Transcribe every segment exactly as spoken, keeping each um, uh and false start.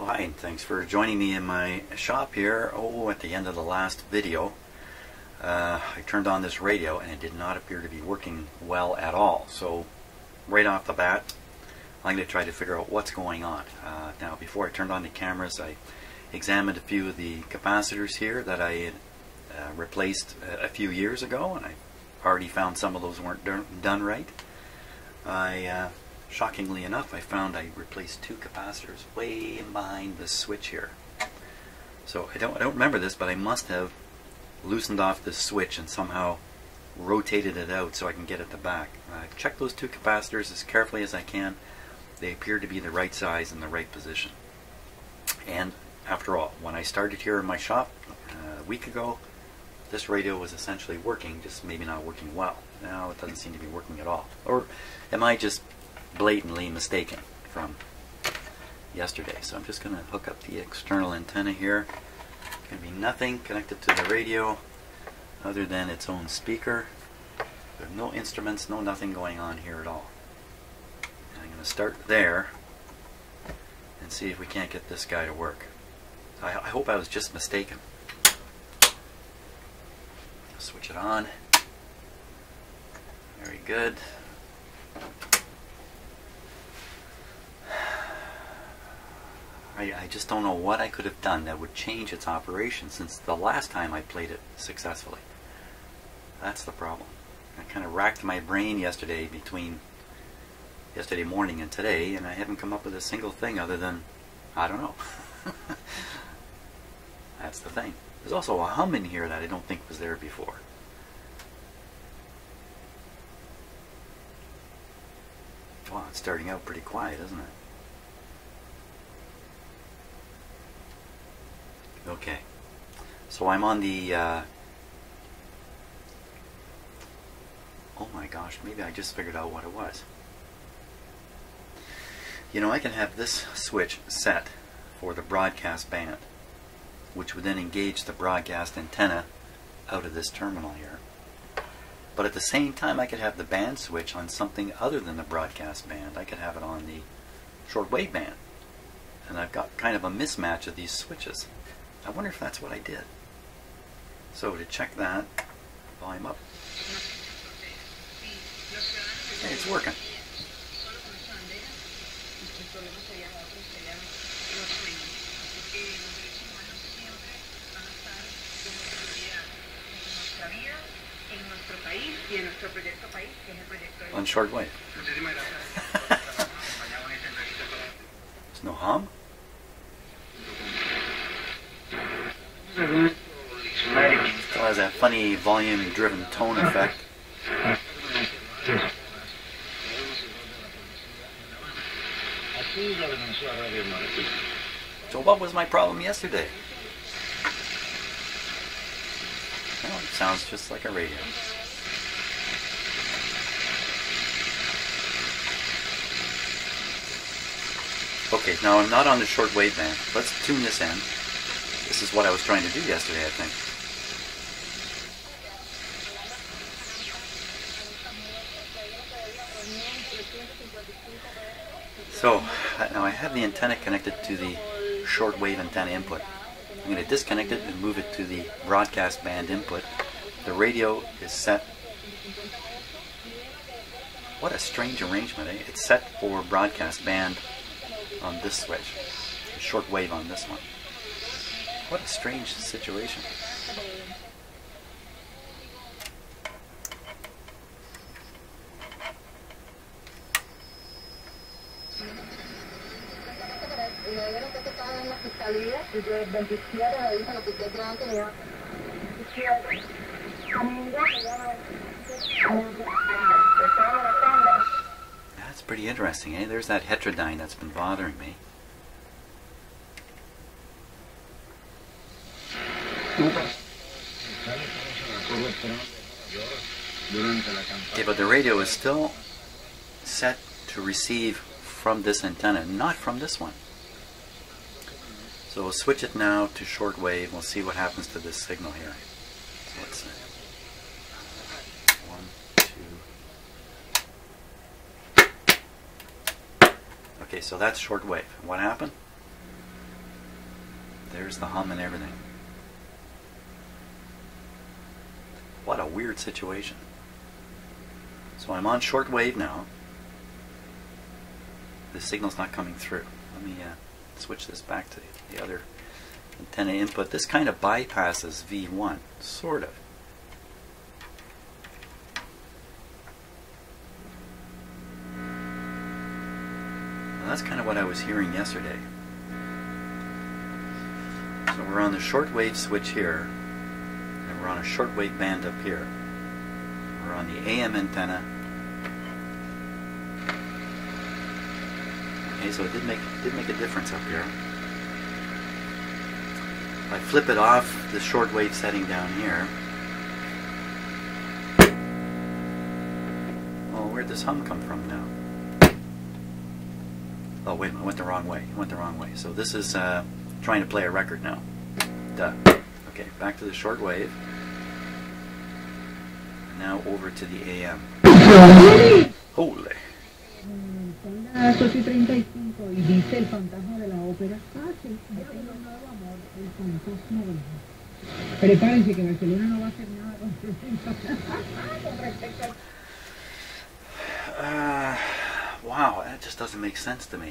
Hi, and thanks for joining me in my shop here. Oh, at the end of the last video, uh, I turned on this radio and it did not appear to be working well at all. So, right off the bat, I'm going to try to figure out what's going on. Uh, now, before I turned on the cameras, I examined a few of the capacitors here that I had uh, replaced a, a few years ago, and I already found some of those weren't done right. I uh, Shockingly enough, I found I replaced two capacitors way in behind this switch here. So I don't, I don't remember this, but I must have loosened off this switch and somehow rotated it out so I can get at the back. I've checked those two capacitors as carefully as I can. They appear to be the right size and the right position. And after all, when I started here in my shop uh, a week ago, this radio was essentially working, just maybe not working well. Now it doesn't seem to be working at all. Or am I just blatantly mistaken from yesterday? So I'm just going to hook up the external antenna here. Going to be nothing connected to the radio other than its own speaker. There's no instruments, no nothing going on here at all. And I'm going to start there and see if we can't get this guy to work. I, I hope I was just mistaken. Switch it on. Very good. I, I just don't know what I could have done that would change its operation since the last time I played it successfully. That's the problem. I kind of racked my brain yesterday between yesterday morning and today, and I haven't come up with a single thing other than, I don't know. That's the thing. There's also a hum in here that I don't think was there before. Wow, it's starting out pretty quiet, isn't it? Okay, so I'm on the, uh, oh my gosh, maybe I just figured out what it was. You know, I can have this switch set for the broadcast band, which would then engage the broadcast antenna out of this terminal here. But at the same time, I could have the band switch on something other than the broadcast band. I could have it on the shortwave band. And I've got kind of a mismatch of these switches. I wonder if that's what I did. So to check that, volume up. Hey, it's working. On shortwave. There's no hum? Still has that funny volume-driven tone effect. So what was my problem yesterday? Well, it sounds just like a radio. Okay, now I'm not on the shortwave band. Let's tune this in. This is what I was trying to do yesterday, I think. So, now I have the antenna connected to the shortwave antenna input. I'm going to disconnect it and move it to the broadcast band input. The radio is set. What a strange arrangement, eh? It's set for broadcast band on this switch, shortwave on this one. What a strange situation. That's pretty interesting, eh? There's that heterodyne that's been bothering me. Okay, but the radio is still set to receive from this antenna, not from this one. So we'll switch it now to shortwave. We'll see what happens to this signal here. So let's see. One, two. Okay, so that's shortwave. What happened? There's the hum and everything. What a weird situation. So I'm on shortwave now. The signal's not coming through. Let me uh, switch this back to the other antenna input. This kind of bypasses V one, sort of. Now that's kind of what I was hearing yesterday. So we're on the shortwave switch here, and we're on a shortwave band up here. We're on the A M antenna. Okay, so it did make did make a difference up here. If I flip it off the shortwave setting down here, well, where'd this hum come from now? Oh, wait a minute, I went the wrong way. I went the wrong way. So this is uh, trying to play a record now. Duh. Okay, back to the shortwave. Now over to the A M. Holy. Son las ocho y treinta y cinco y dice el fantasma de la ópera. Ah, sí, ya tengo un nuevo amor, el fantasma de la ópera. Prepárense que Barcelona no va a hacer nada con con respecto al... Uh, wow, that just doesn't make sense to me.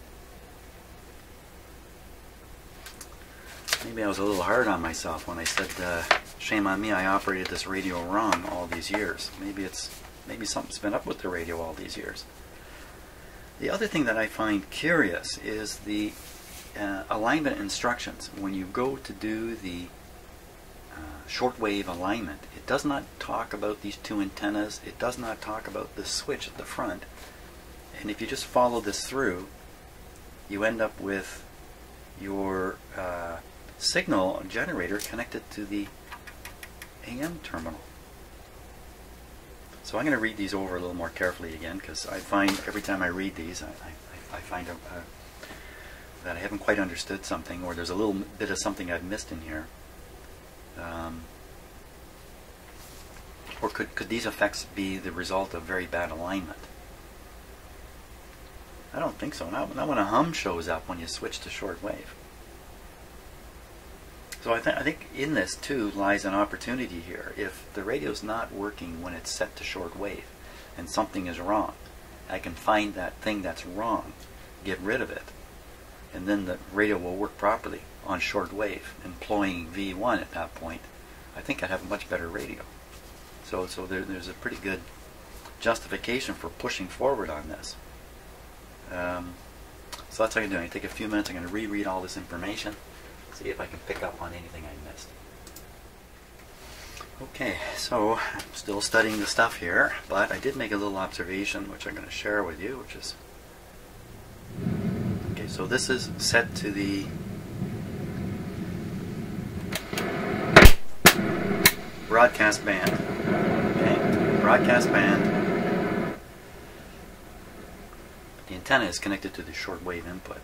Maybe I was a little hard on myself when I said, uh, shame on me, I operated this radio wrong all these years. Maybe it's, maybe something's been up with the radio all these years. The other thing that I find curious is the uh, alignment instructions. When you go to do the uh, shortwave alignment, it does not talk about these two antennas. It does not talk about the switch at the front. And if you just follow this through, you end up with your uh, signal generator connected to the A M terminal. So I'm going to read these over a little more carefully again, because I find every time I read these, I, I, I find a, uh, that I haven't quite understood something, or there's a little bit of something I've missed in here. Um, or could, could these effects be the result of very bad alignment? I don't think so. Not, not when a hum shows up when you switch to shortwave. So I, th I think in this too lies an opportunity here. If the radio's not working when it's set to shortwave and something is wrong, I can find that thing that's wrong, get rid of it, and then the radio will work properly on shortwave, employing V one at that point. I think I'd have a much better radio. So, so there, there's a pretty good justification for pushing forward on this. Um, so that's what I'm going to do. I take a few minutes. I'm going to reread all this information. See if I can pick up on anything I missed. Okay, so I'm still studying the stuff here, but I did make a little observation which I'm going to share with you, which is... Okay, so this is set to the broadcast band. Okay, broadcast band. The antenna is connected to the shortwave input.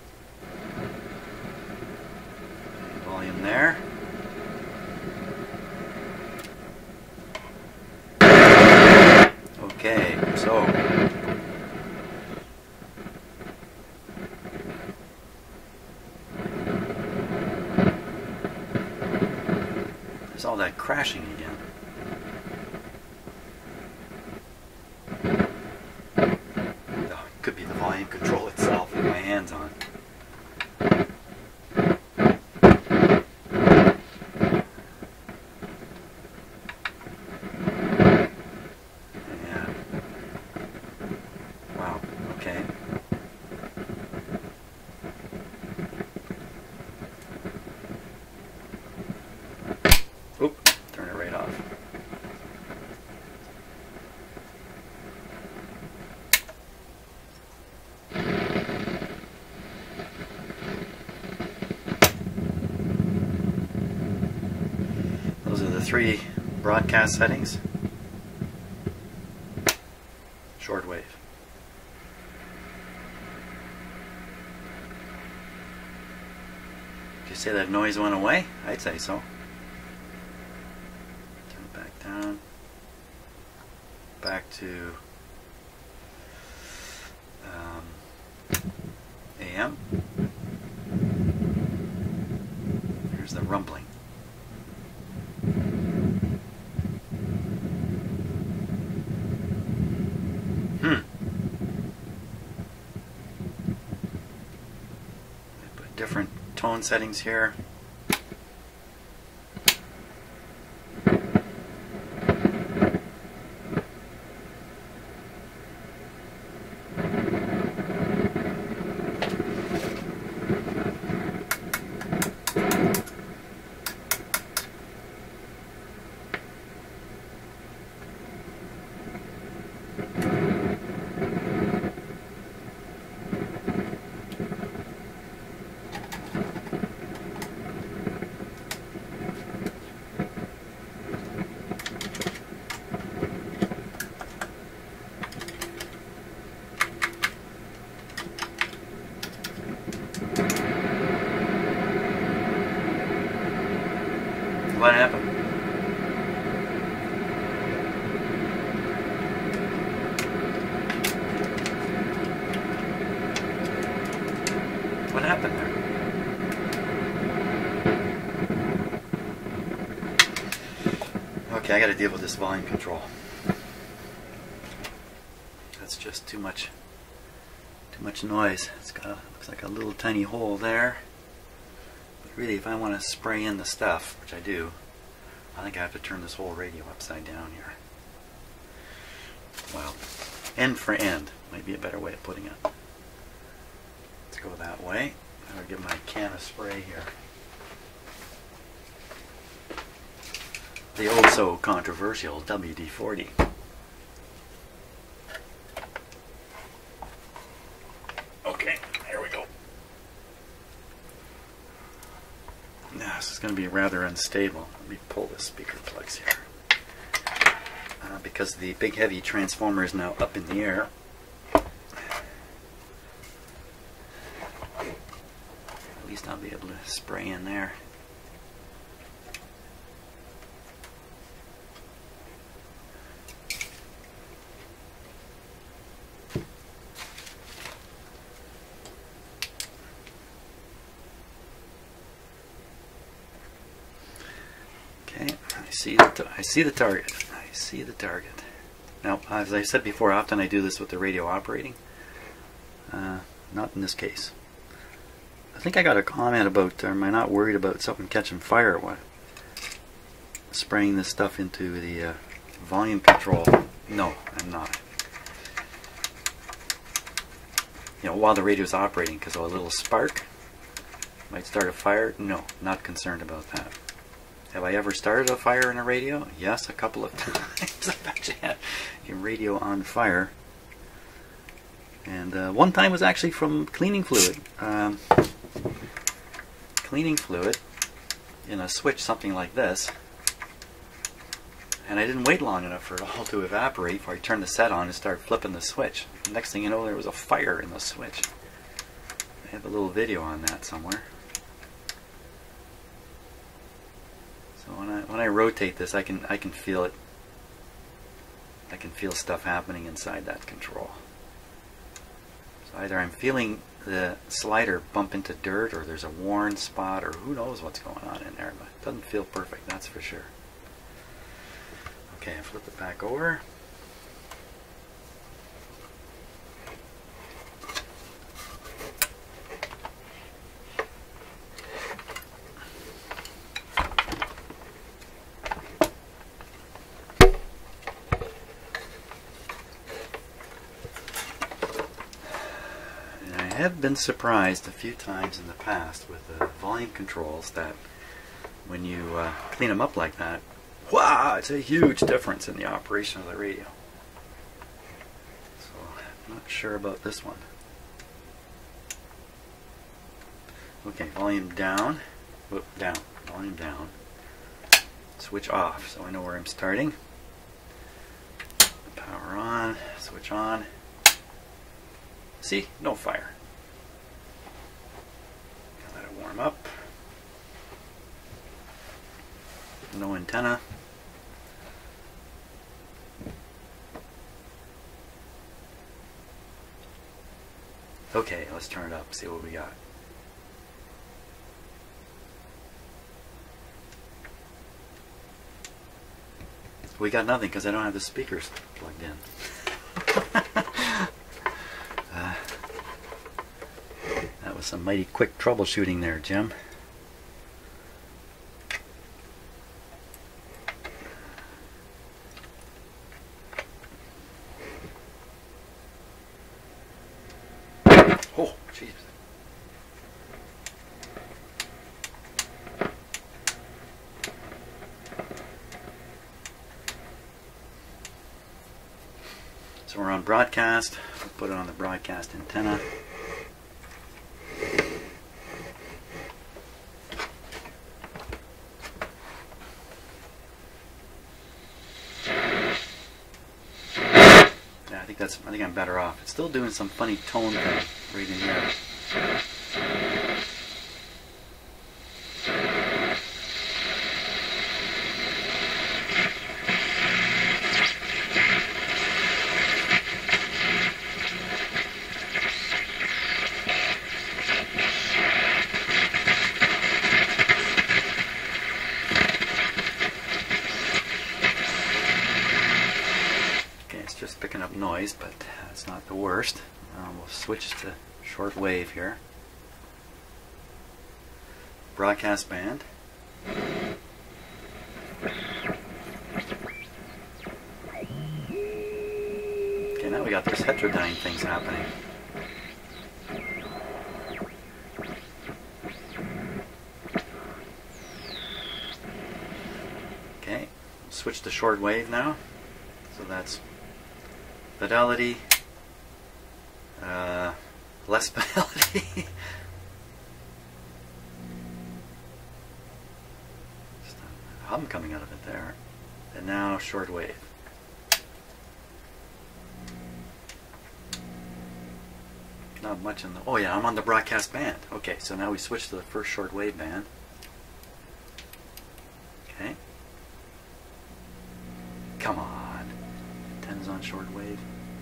Volume there. Okay, so there's all that crashing again. Oh, it could be the volume control itself with my hands on. Three broadcast settings. Shortwave. Did you say that noise went away? I'd say so. Turn it back down. Back to um, A M. rumbling. Hmm. I put different tone settings here. What happened? What happened there? Okay, I gotta deal with this volume control. That's just too much too much noise. It's got a, looks like a little tiny hole there. Really, if I want to spray in the stuff, which I do, I think I have to turn this whole radio upside down here. Well, end for end might be a better way of putting it. Let's go that way. I'll get my can of spray here. The oh so controversial W D forty. Okay, here we go. Now, this is going to be rather unstable. Let me pull the speaker plugs here. Uh, because the big heavy transformer is now up in the air. At least I'll be able to spray in there. Okay, I see the I see the target. I see the target. Now, as I said before, often I do this with the radio operating. Uh, not in this case. I think I got a comment about, am I not worried about something catching fire? What? Spraying this stuff into the uh, volume control. No, I'm not. You know, while the radio's operating, because a little spark might start a fire. No, not concerned about that. Have I ever started a fire in a radio? Yes, a couple of times. I've actually had a radio on fire. And uh, one time was actually from cleaning fluid. Um, cleaning fluid in a switch, something like this. And I didn't wait long enough for it all to evaporate before I turned the set on and started flipping the switch. Next thing you know, there was a fire in the switch. I have a little video on that somewhere. So when I when I rotate this, I can I can feel it. I can feel stuff happening inside that control. So either I'm feeling the slider bump into dirt, or there's a worn spot, or who knows what's going on in there, but it doesn't feel perfect, that's for sure. Okay, I flip it back over. I have been surprised a few times in the past with the volume controls that when you uh, clean them up like that, wow, it's a huge difference in the operation of the radio. So I'm not sure about this one. Okay, volume down, whoop, down, volume down, switch off so I know where I'm starting. Power on, switch on. See, no fire. Let it warm up. No antenna. Okay, let's turn it up, see what we got. We got nothing because I don't have the speakers plugged in. uh, that was some mighty quick troubleshooting there, Jim. Oh, jeez. So we're on broadcast. We'll put it on the broadcast antenna. Yeah, I think that's. I think I'm better off. It's still doing some funny tone thing right in here. Just picking up noise, but that's not the worst. Uh, we'll switch to shortwave here. Broadcast band. Okay, now we got those heterodyne things happening. Okay, switch to shortwave now. So that's fidelity, uh, less fidelity. Just a hum coming out of it there. And now shortwave. Not much in the. Oh yeah, I'm on the broadcast band. Okay, so now we switch to the first shortwave band. Okay. Come on. Antenna's on shortwave.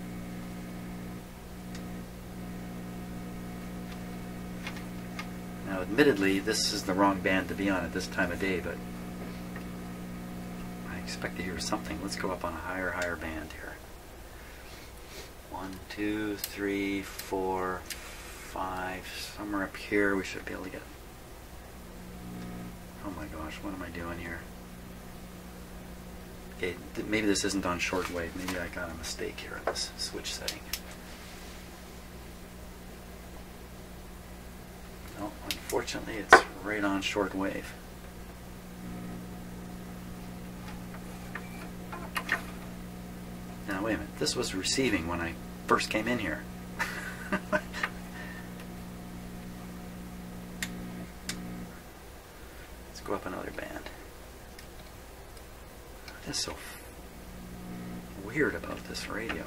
Now, admittedly, this is the wrong band to be on at this time of day, but I expect to hear something. Let's go up on a higher, higher band here. One, two, three, four, five. Somewhere up here we should be able to get. Oh my gosh, what am I doing here? Okay, th maybe this isn't on shortwave. Maybe I got a mistake here in this switch setting. No, unfortunately it's right on shortwave. Now wait a minute, this was receiving when I first came in here. Let's go up another band. What is so weird about this radio?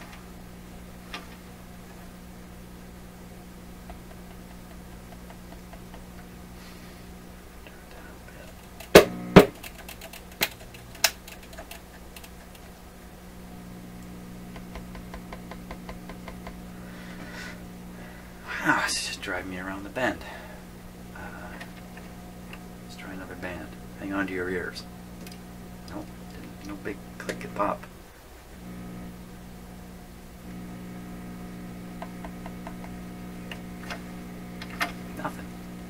Wow, it's just driving me around the bend. Uh, let's try another band. Hang on to your ears. Nope, didn't, no big click and pop. Nothing.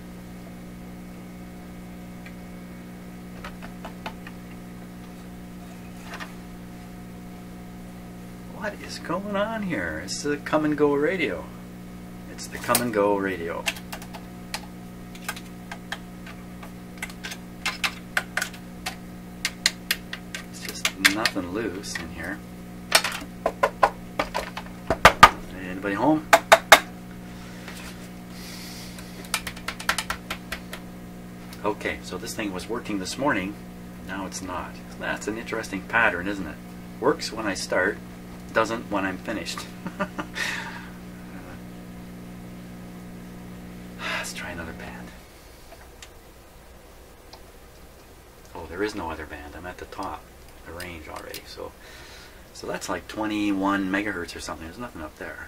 What is going on here? It's the come and go radio. It's the come and go radio. It's just nothing loose in here. Anybody home? Okay, so this thing was working this morning. Now it's not. That's an interesting pattern, isn't it? Works when I start, doesn't when I'm finished. Let's try another band. Oh, there is no other band. I'm at the top, the range already. So, so that's like twenty-one megahertz or something. There's nothing up there.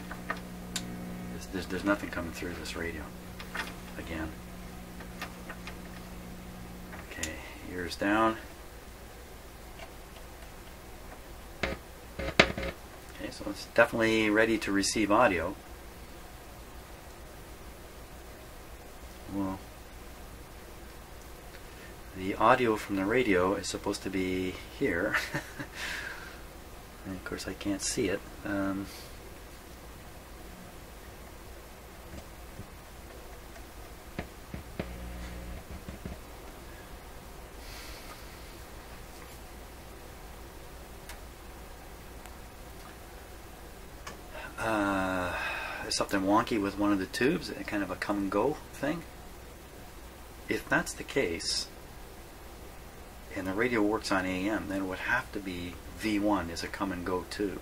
There's, there's, there's nothing coming through this radio. Again. Ears down. Okay, so it's definitely ready to receive audio. Well, the audio from the radio is supposed to be here. And of course I can't see it. Um, uh, there's something wonky with one of the tubes, kind of a come and go thing. If that's the case, and the radio works on A M, then it would have to be V one is a come and go tube.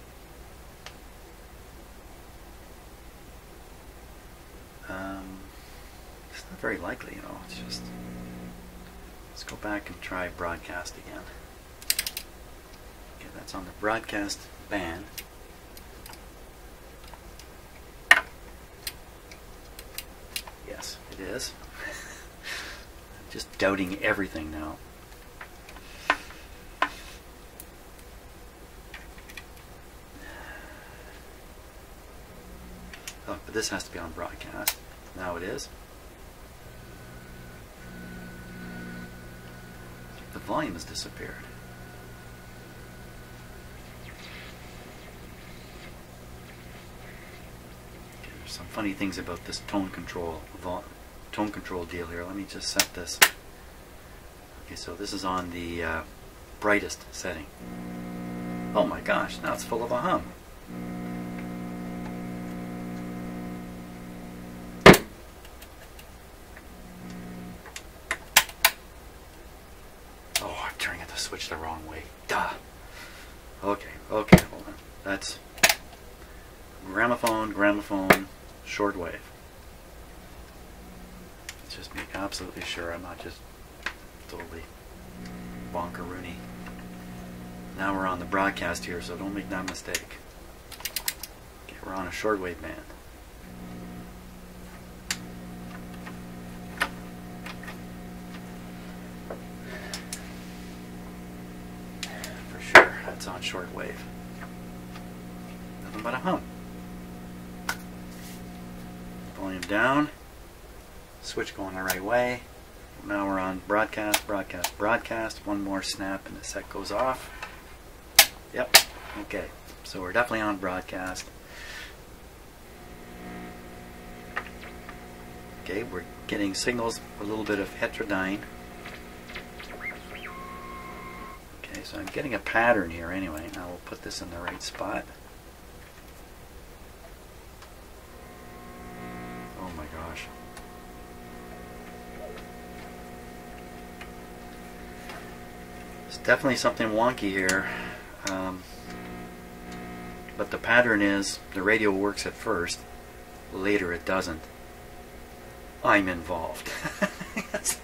Um, it's not very likely, you know. It's just, let's go back and try broadcast again. Okay, that's on the broadcast band. Yes, it is. I'm just doubting everything now. Oh, but this has to be on broadcast. Now it is. The volume has disappeared. Okay, there's some funny things about this tone control tone control deal here. Let me just set this. Okay, so this is on the uh, brightest setting. Oh my gosh, now it's full of a hum. Oh, I'm turning the switch the wrong way. Duh. Okay, okay, hold on. That's gramophone, gramophone, shortwave. Let's just make absolutely sure I'm not just totally bonkeroony. Now we're on the broadcast here, so don't make that mistake. Okay, we're on a shortwave band. For sure, that's on shortwave. Nothing but a hum. Volume down. Switch going the right way. Now we're on broadcast, broadcast, broadcast. One more snap and the set goes off. Yep. Okay. So we're definitely on broadcast. Okay, we're getting signals, a little bit of heterodyne. Okay, so I'm getting a pattern here anyway. Now we'll put this in the right spot. Oh my gosh. There's definitely something wonky here. Um, but the pattern is the radio works at first, later it doesn't. I'm involved. Yes.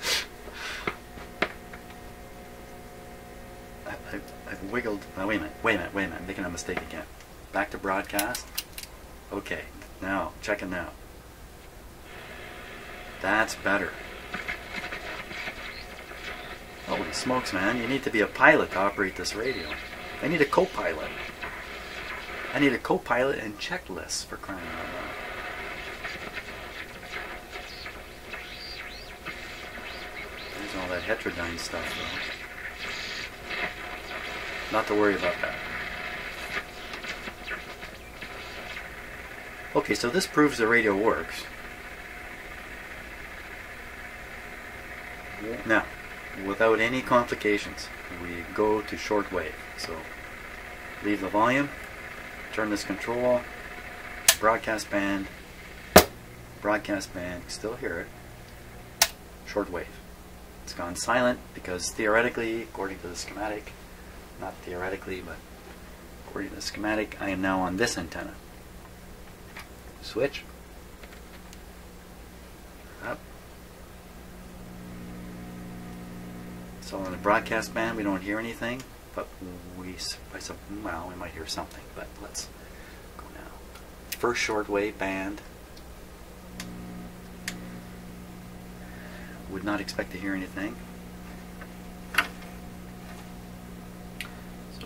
I, I've, I've wiggled. Oh, wait a minute, wait a minute, wait a minute. I'm making a mistake again. Back to broadcast. Okay, now, check it now. That's better. Holy smokes, man. You need to be a pilot to operate this radio. I need a co-pilot. I need a co-pilot and checklists for crying out loud. There's all that heterodyne stuff, though. Not to worry about that. Okay, so this proves the radio works. Now, without any complications, we go to shortwave. So, leave the volume, turn this control, broadcast band, broadcast band, still hear it, shortwave. It's gone silent because theoretically, according to the schematic, not theoretically, but according to the schematic, I am now on this antenna. Switch. Up. So on the broadcast band we don't hear anything, but we, I sub, well, we might hear something, but let's go now. First shortwave band. Would not expect to hear anything.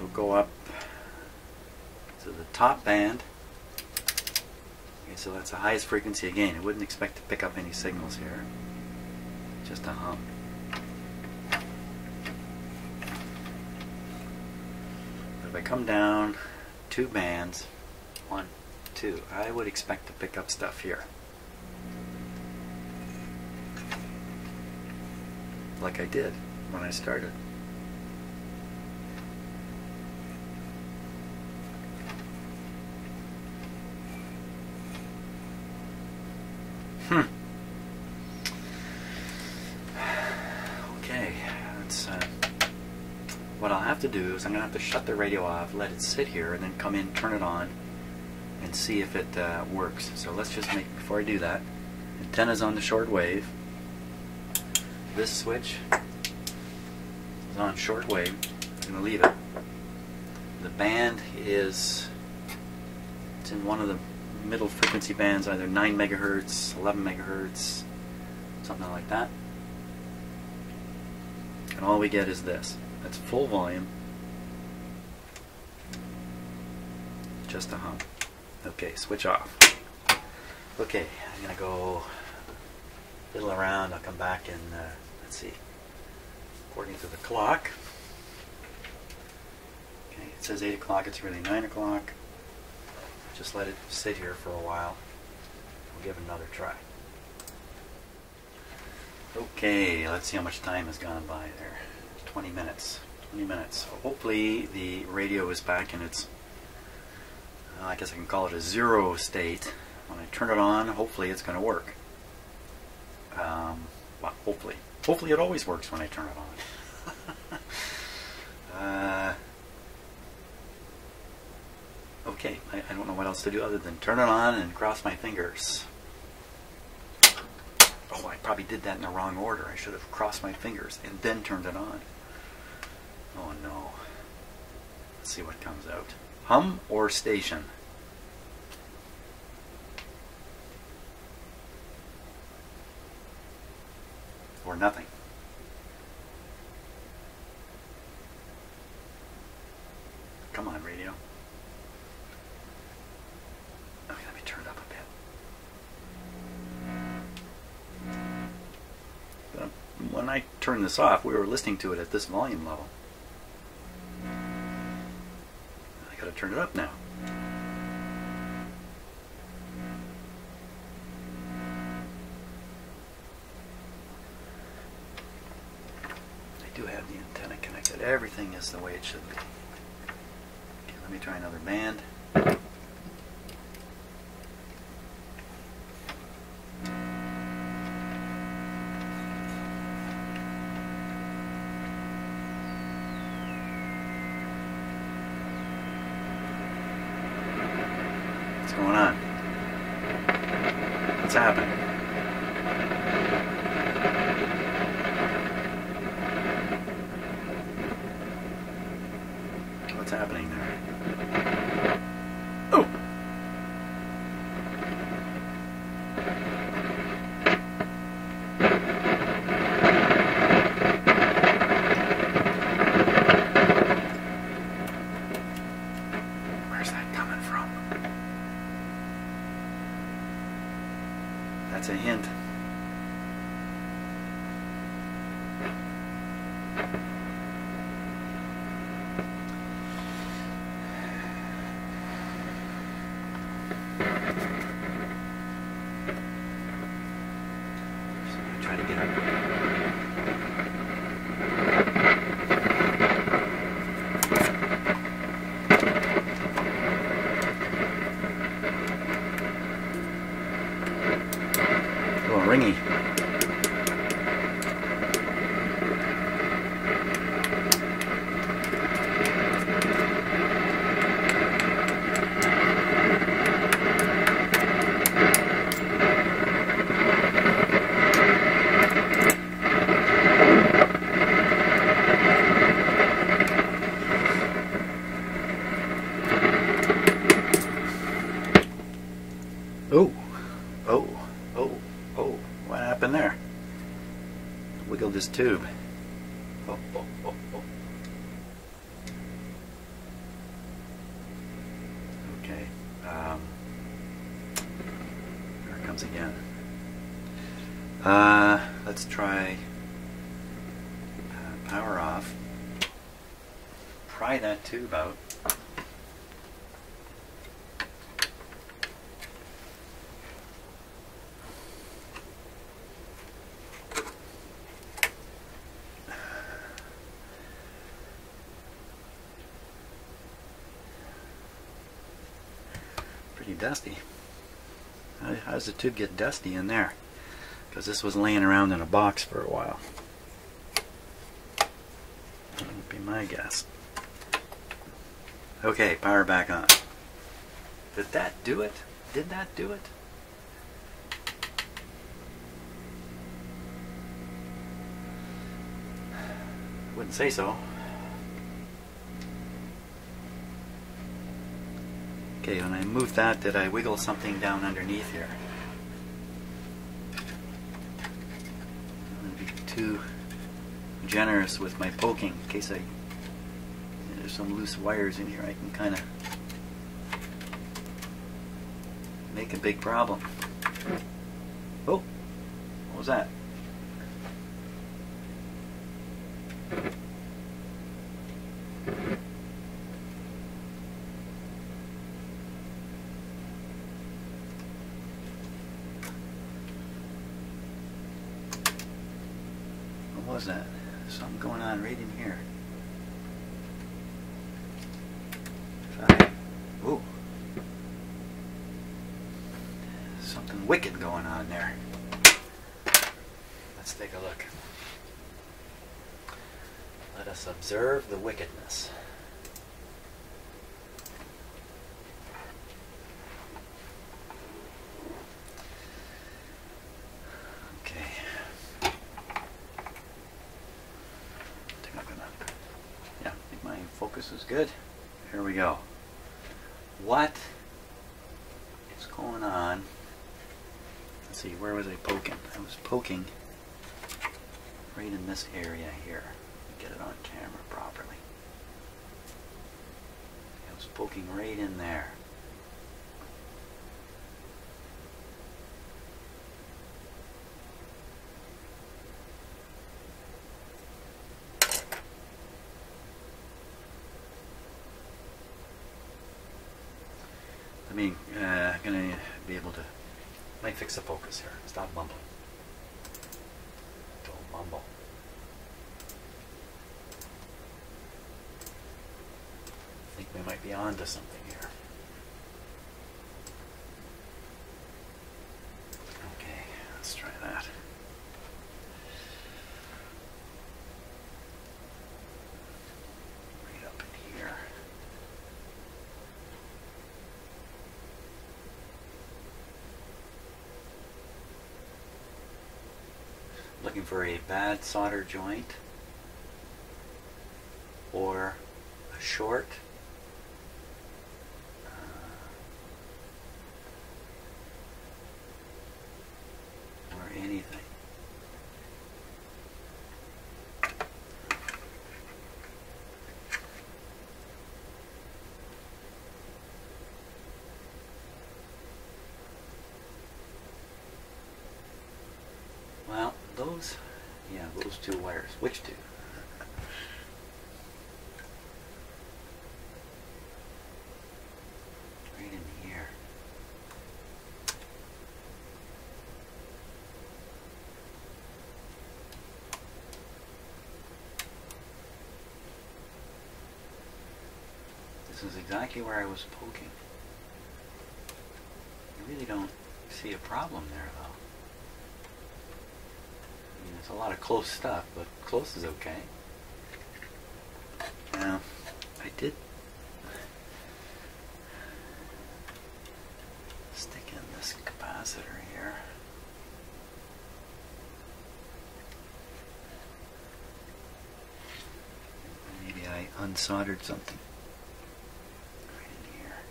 go up to the top band. Okay, so that's the highest frequency again. I wouldn't expect to pick up any signals here. Just a hum. But if I come down two bands, one, two, I would expect to pick up stuff here. Like I did when I started. Hmm. Okay, that's uh, what I'll have to do is I'm going to have to shut the radio off, let it sit here, and then come in, turn it on, and see if it uh, works. So let's just make, before I do that, antenna's on the shortwave. This switch is on shortwave. I'm going to leave it. The band is, it's in one of the middle frequency bands, either nine megahertz, eleven megahertz, something like that. And all we get is this. That's full volume. Just a hum. Okay, switch off. Okay, I'm going to go fiddle around. I'll come back and uh, let's see. According to the clock, okay, it says eight o'clock. It's really nine o'clock. Just let it sit here for a while. We'll give it another try. Okay, let's see how much time has gone by there. twenty minutes. twenty minutes. So hopefully the radio is back in its, uh, I guess I can call it a zero state. When I turn it on, hopefully it's going to work. Um, well, hopefully. Hopefully it always works when I turn it on. uh, okay, I, I don't know what else to do other than turn it on and cross my fingers. Oh, I probably did that in the wrong order. I should have crossed my fingers and then turned it on. Oh no. Let's see what comes out. Hum or station? Or nothing. Come on, radio. Okay, let me turn it up a bit. But when I turned this off, we were listening to it at this volume level. I gotta turn it up now. I do have the antenna connected. Everything is the way it should be. Okay, let me try another band. What's going on? What's happening? What's happening there? Oh! Where's that coming from? That's a hint. Try to get up. A little ringy. Oh, oh, oh, oh, what happened there? Wiggled this tube. Oh, oh, oh, oh. Okay. Um, there it comes again. Uh, let's try uh, power off. Pry that tube out. Pretty dusty. How, how does the tube get dusty in there? Because this was laying around in a box for a while. That would be my guess. Okay, power back on. Did that do it? Did that do it? Wouldn't say so. Okay, when I moved that, did I wiggle something down underneath here? I'm going to be too generous with my poking in case I there's some loose wires in here. I can kind of make a big problem. Oh, what was that? What was that? Something going on right in here. I, ooh. Something wicked going on there. Let's take a look. Let us observe the wickedness. Focus is good. Here we go. What is going on? Let's see, where was I poking? I was poking right in this area here. Get it on camera properly. I was poking right in there. I mean, uh, I'm going to be able to, might fix the focus here. Stop mumbling. Don't mumble. I think we might be on to something here. Okay, let's try that. Right up in here. Looking for a bad solder joint or a short uh, or anything. Well, those, yeah, those two wires. Which two? Right in here. This is exactly where I was poking. I really don't see a problem there, though. I mean, there's a lot of close stuff, but close is okay. Now, I did stick in this capacitor here. Maybe I unsoldered something right in here.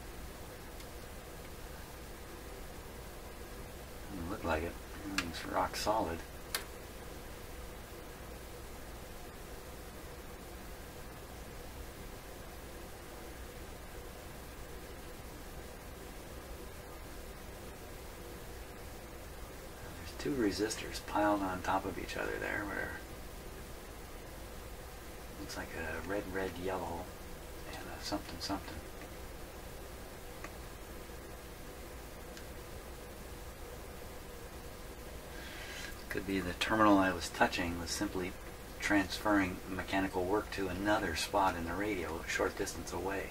Doesn't look like it. Everything's rock solid. two resistors piled on top of each other there, where looks like a red, red, yellow, and a something, something. Could be the terminal I was touching was simply transferring mechanical work to another spot in the radio a short distance away.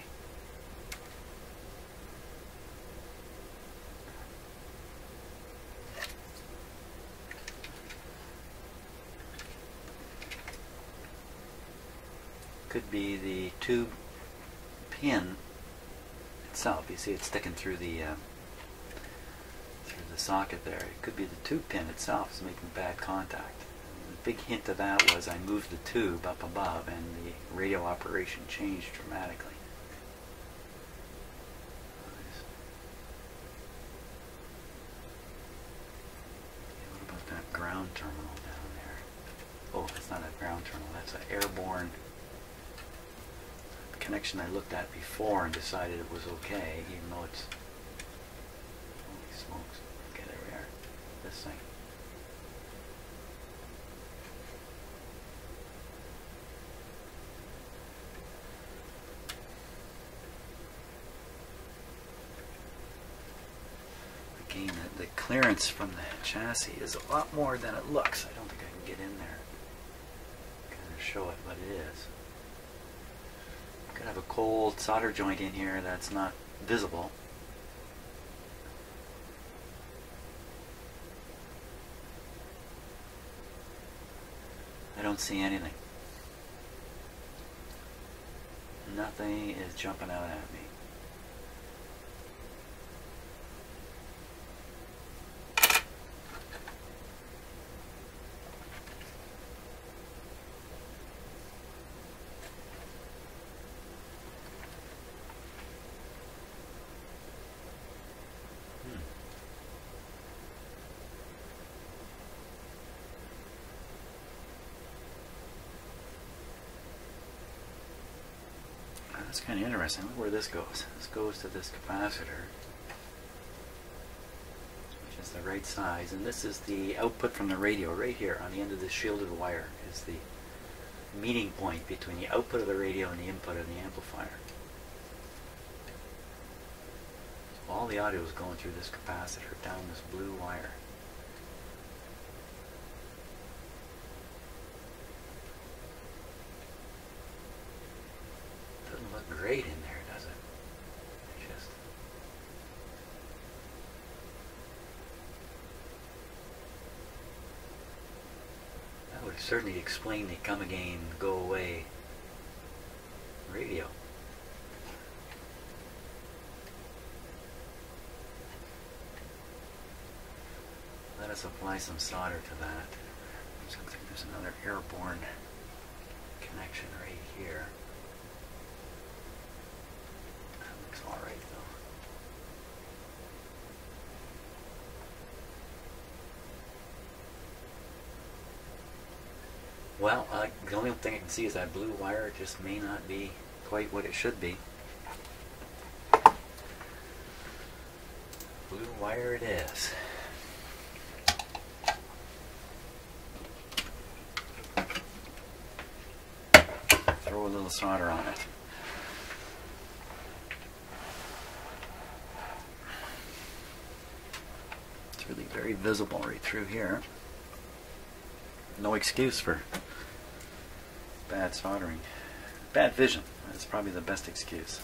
Could be the tube pin itself. You see it's sticking through the uh, through the socket there. It could be the tube pin itself is making bad contact. The big hint of that was I moved the tube up above and the radio operation changed dramatically. What about that ground terminal down there? Oh, that's not a ground terminal. That's an airborne connection I looked at before and decided it was okay, even though it's, holy smokes. Okay, there we are. This thing. Again, the, the clearance from the chassis is a lot more than it looks. I don't think I can get in there kind of show it, but it is. Could have a cold solder joint in here that's not visible. I don't see anything. Nothing is jumping out at me. That's kind of interesting. Look where this goes. This goes to this capacitor, which is the right size, and this is the output from the radio right here on the end of this shielded wire is the meeting point between the output of the radio and the input of the amplifier. So all the audio is going through this capacitor down this blue wire. Look great in there, does it? Just that would certainly explain the come again, go away radio. Let us apply some solder to that. Looks like there's another airborne connection right here. All right, though. Well, uh, the only thing I can see is that blue wire. It just may not be quite what it should be. Blue wire it is. Throw a little solder on it. Really very visible right through here. No excuse for bad soldering. Bad vision. That's probably the best excuse.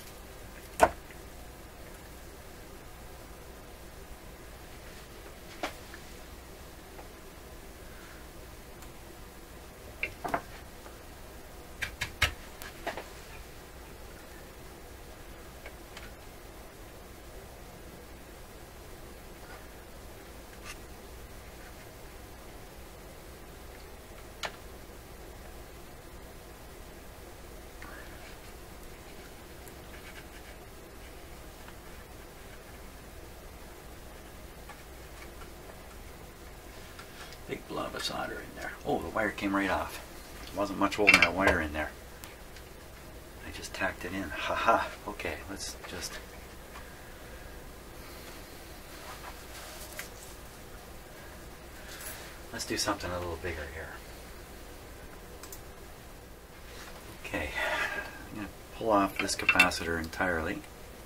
Big blob of solder in there. Oh, the wire came right off. There wasn't much holding that wire in there. I just tacked it in. Haha. Okay, let's just... Let's do something a little bigger here. Okay, I'm going to pull off this capacitor entirely.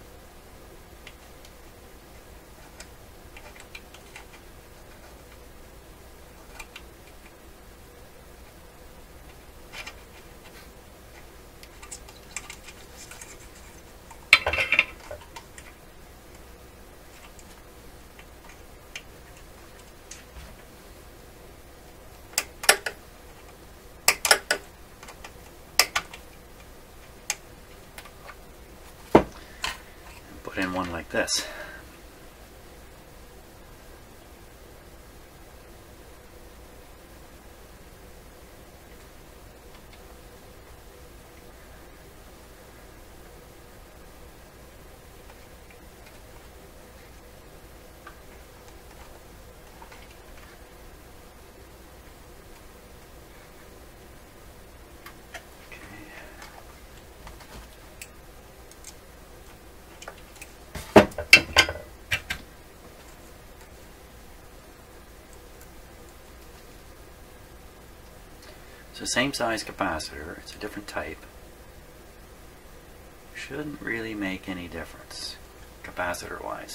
Put in one like this. It's the same size capacitor, it's a different type. Shouldn't really make any difference, capacitor wise.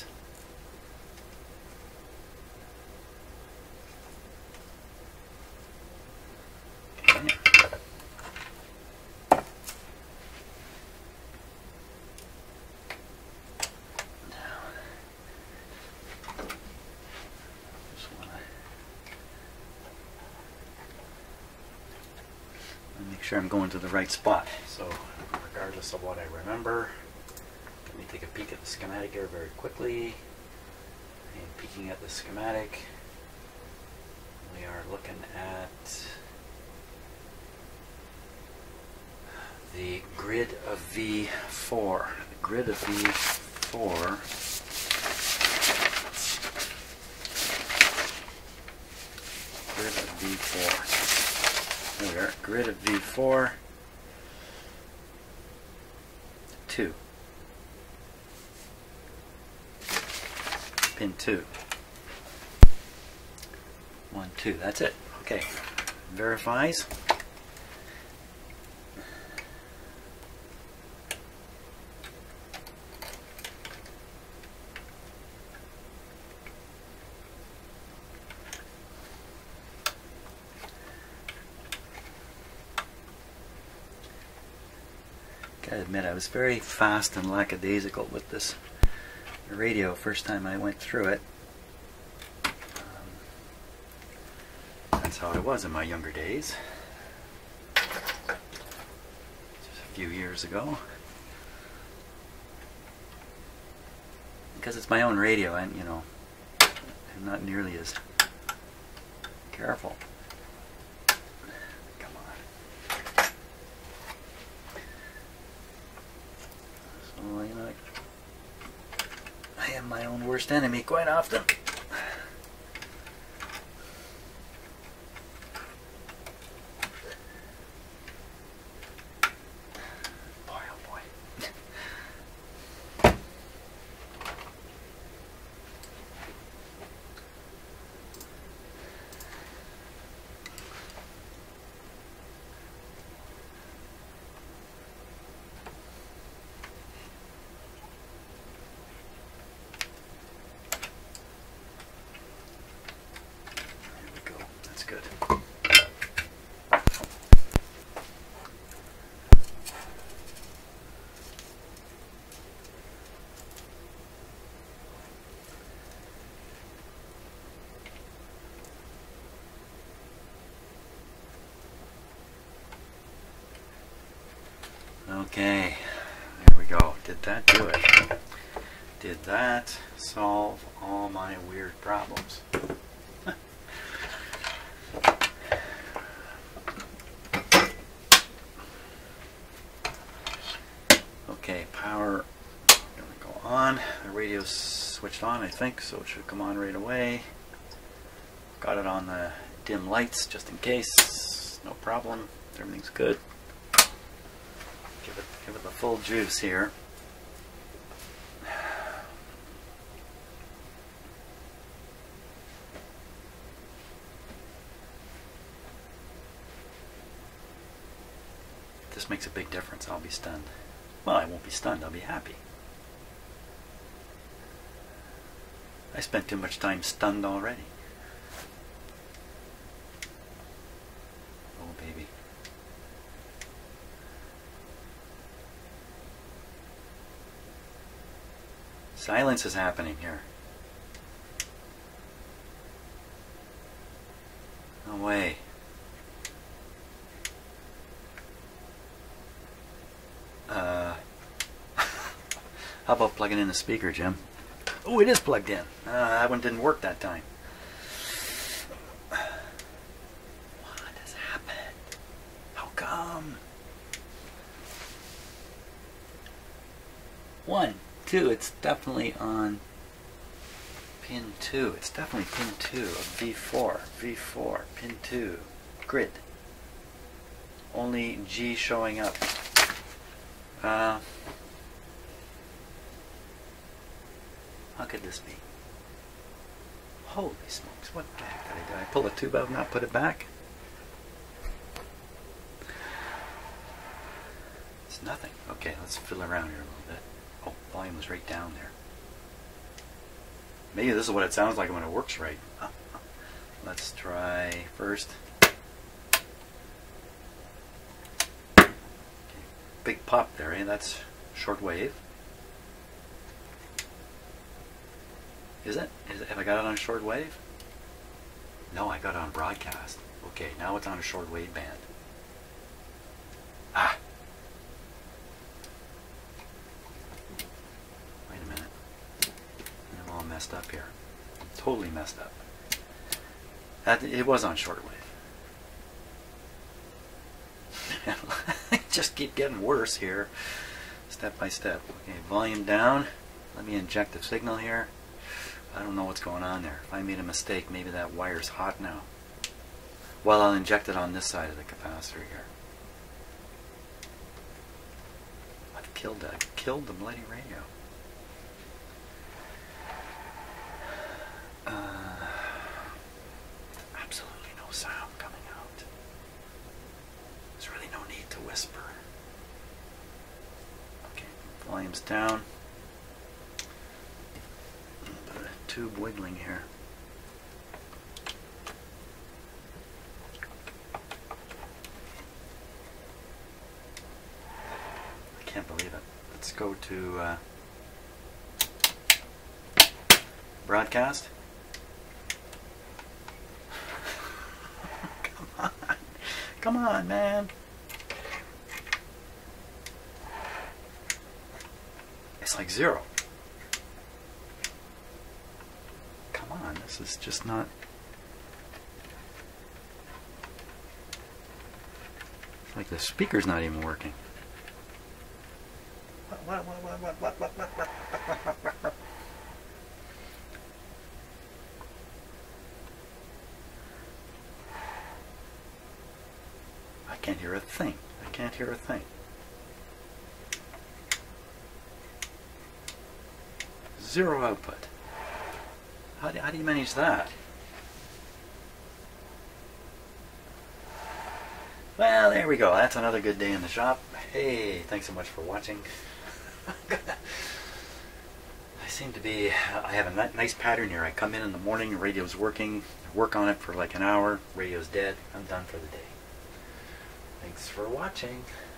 Okay. Make sure I'm going to the right spot. So regardless of what I remember, let me take a peek at the schematic here very quickly. And peeking at the schematic, we are looking at the grid of V four. The grid of V four grid of V four. There we are, grid of V four, two, pin two, one, two, that's it. Okay, verifies. I admit I was very fast and lackadaisical with this radio first time I went through it. Um, that's how I was in my younger days. Just a few years ago. Because it's my own radio, and you know, I'm not nearly as careful. Well, you know, I am my own worst enemy quite often. Boy, oh boy. Good. Okay, there we go. Did that do it? Did that solve all my weird problems? Okay, power gonna go on. The radio's switched on, I think, so it should come on right away. Got it on the dim lights just in case. No problem. Everything's good. Give it, give it the full juice here. this makes a big difference, I'll be stunned. Well, I won't be stunned, I'll be happy. I spent too much time stunned already. Oh, baby. Silence is happening here. No way. Uh, how about plugging in the speaker, Jim? Oh, it is plugged in. Uh, that one didn't work that time. What has happened? How come? One, two, it's definitely on pin two. It's definitely pin two of V four. V four, pin two. Grid. Only G showing up. Uh, how could this be? Holy smokes, what the heck did I do? Did I pull the tube out and not put it back? It's nothing. Okay, let's fiddle around here a little bit. Oh, volume was right down there. Maybe this is what it sounds like when it works right. Uh, uh. Let's try first. Okay. Big pop there, eh? That's shortwave. Is it? Is it? Have I got it on shortwave? No, I got it on broadcast. Okay, now it's on a shortwave band. Ah! Wait a minute. I'm all messed up here. I'm totally messed up. That, it was on shortwave. Just keep getting worse here, step by step. Okay, volume down. Let me inject the signal here. I don't know what's going on there. If I made a mistake, maybe that wire's hot now. Well, I'll inject it on this side of the capacitor here. I've killed that. I've killed the bloody radio. Uh, absolutely no sound coming out. There's really no need to whisper. Okay, volume's down. Tube wiggling here. I can't believe it. Let's go to uh, broadcast. Come on. Come on, man. It's like zero. This is just not. It's like the speaker's not even working. What, what, what, what, what, what, what, what, what, what, what, what. I can't hear a thing. I can't hear a thing. Zero output. How do, how do you manage that? Well, there we go. That's another good day in the shop. Hey, thanks so much for watching. I seem to be, I have a nice pattern here. I come in in the morning, radio's working, work on it for like an hour, radio's dead, I'm done for the day. Thanks for watching.